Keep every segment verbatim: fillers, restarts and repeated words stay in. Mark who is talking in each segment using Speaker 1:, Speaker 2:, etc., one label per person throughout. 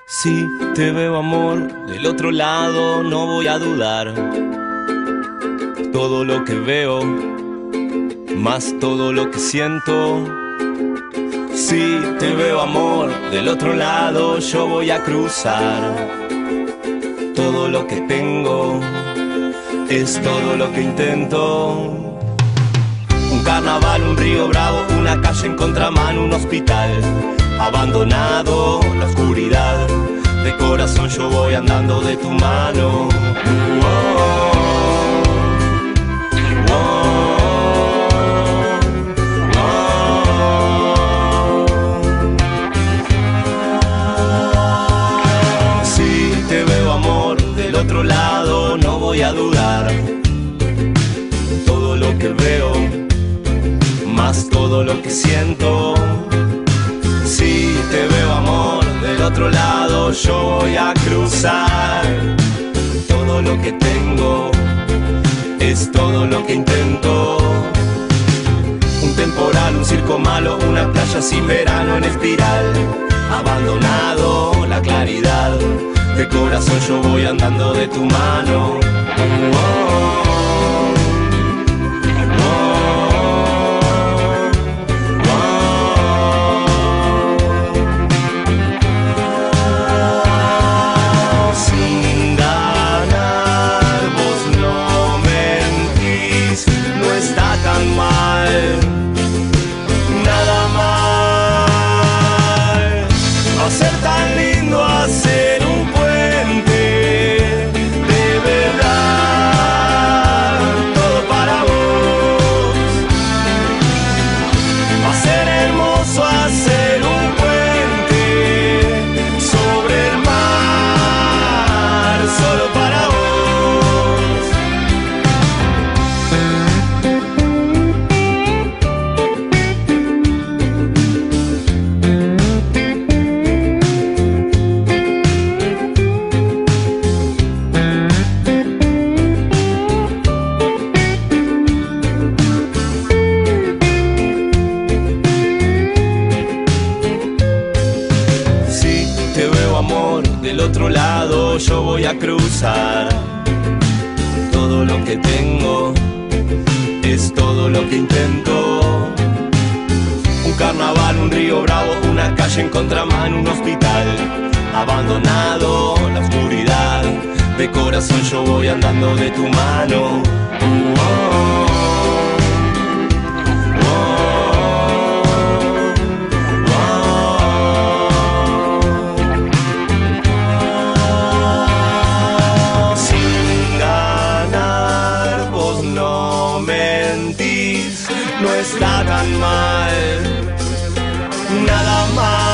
Speaker 1: Si te veo, amor, del otro lado, no voy a dudar. Todo lo que veo, más todo lo que siento. Si te veo, amor, del otro lado, yo voy a cruzar. Todo lo que tengo es todo lo que intento. Un carnaval, un río bravo, una calle en contramano, un hospital abandonado, la oscuridad. De corazón yo voy andando de tu mano. Oh, oh, oh, oh. Si te veo, amor, del otro lado, no voy a dudar. Todo lo que veo, más todo lo que siento. Si te veo, amor, del otro lado, yo voy a cruzar. Todo lo que tengo es todo lo que intento. Un temporal, un circo malo, una playa sin verano en espiral. Abandonado, la claridad. De corazón yo voy andando de tu mano. Oh, oh. Del otro lado yo voy a cruzar. Todo lo que tengo es todo lo que intento. Un carnaval, un río bravo, una calle en contramano, un hospital abandonado, la oscuridad. De corazón yo voy andando de tu mano. Oh, oh. No está tan mal, nada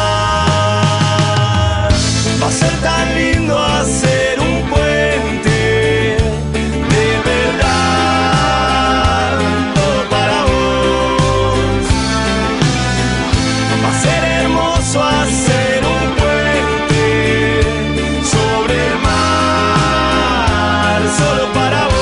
Speaker 1: más. Va a ser tan lindo hacer un puente, de verdad, todo para vos. Va a ser hermoso hacer un puente sobre el mar, solo para vos.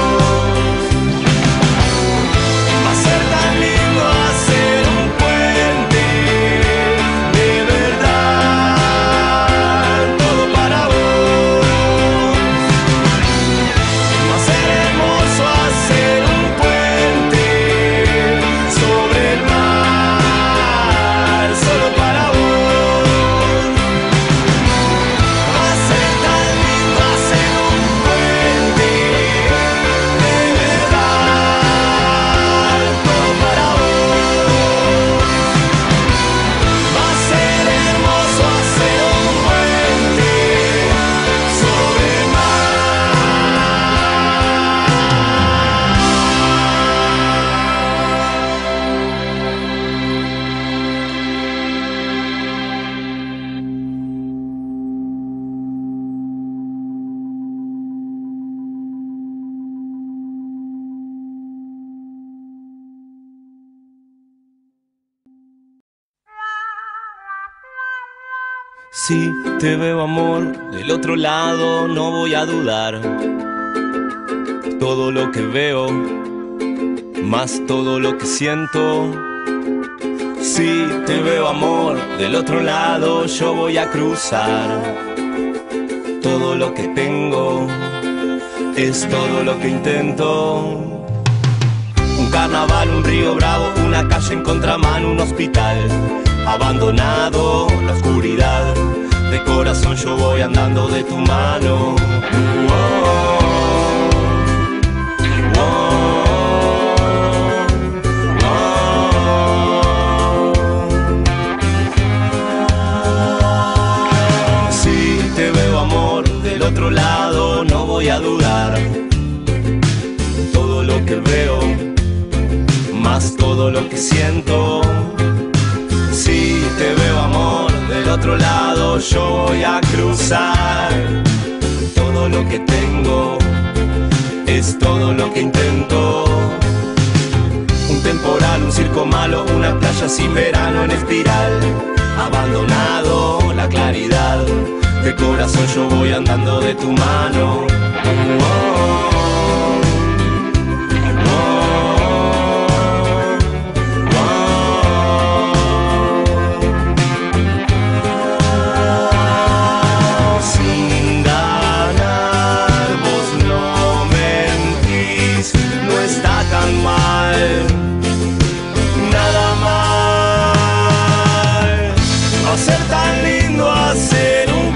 Speaker 1: Si te veo, amor, del otro lado, no voy a dudar. Todo lo que veo, más todo lo que siento. Si te veo amor, del otro lado yo voy a cruzar. Todo lo que tengo es todo lo que intento. Un carnaval, un río bravo, una calle en contramano, un hospital abandonado, la oscuridad. De corazón yo voy andando de tu mano. Oh, otro lado no voy a dudar. Todo lo que veo, más todo lo que siento. Si te veo amor, del otro lado yo voy a cruzar. Todo lo que tengo es todo lo que intento. Un temporal, un circo malo, una playa sin verano en espiral. Abandonado, la claridad. De corazón yo voy andando de tu mano. Oh, oh, oh, oh. Sin ganar, vos no mentís, no está tan mal, nada mal. Va a ser tan lindo hacer un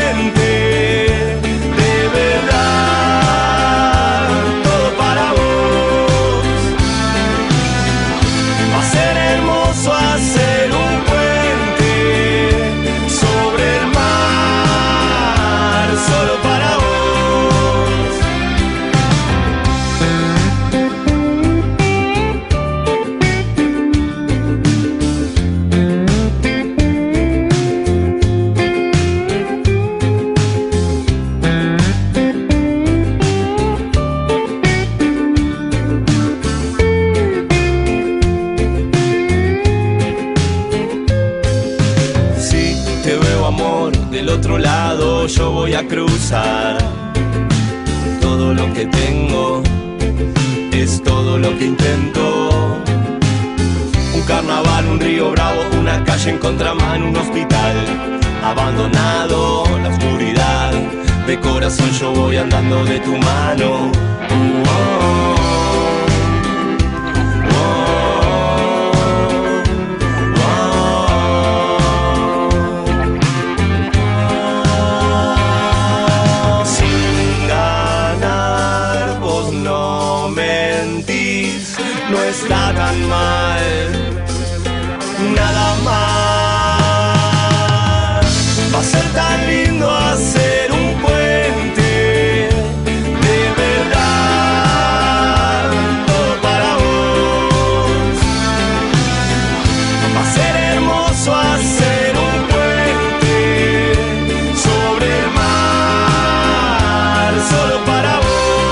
Speaker 1: yo voy a cruzar. Todo lo que tengo es todo lo que intento. Un carnaval, un río bravo, una calle en contramano, un hospital abandonado, la oscuridad. De corazón yo voy andando de tu mano. Oh, oh. No está tan mal, nada más. Va a ser tan lindo hacer un puente, de verdad, todo para vos. Va a ser hermoso hacer un puente sobre el mar, solo para vos.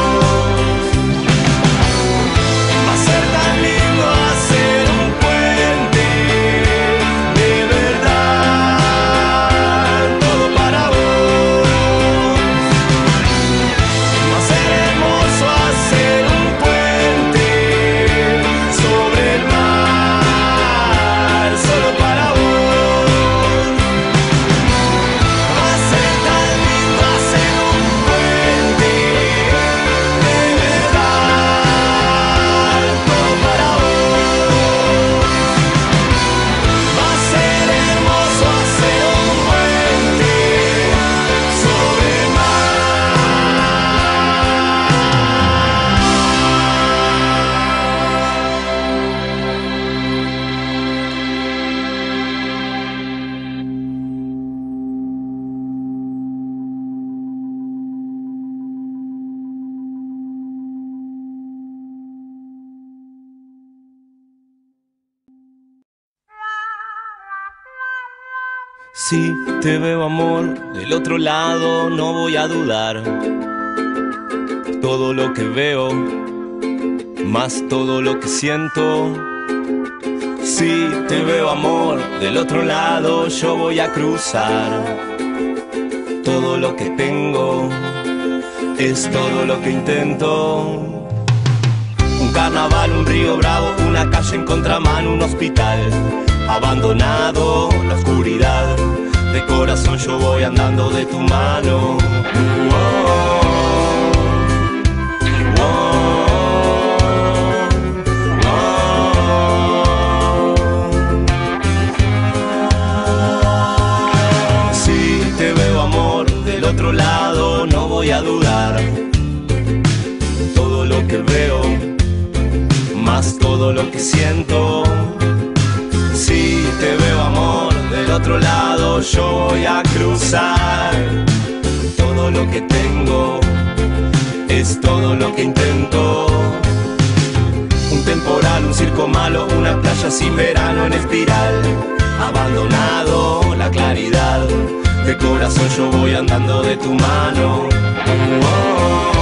Speaker 1: Si te veo amor, del otro lado no voy a dudar. Todo lo que veo, más todo lo que siento. Si te veo amor, del otro lado yo voy a cruzar. Todo lo que tengo es todo lo que intento. Un carnaval, un río bravo, una calle en contramano, un hospital abandonado la oscuridad. De corazón yo voy andando de tu mano. Oh, oh, oh, oh. Si te veo, amor, del otro lado, no voy a dudar. Todo lo que veo, más todo lo que siento. Si te veo, amor, del otro lado yo voy a cruzar. Todo lo que tengo es todo lo que intento. Un temporal, un circo malo, una playa sin verano en espiral. Abandonado la claridad, de corazón yo voy andando de tu mano. Oh, oh, oh.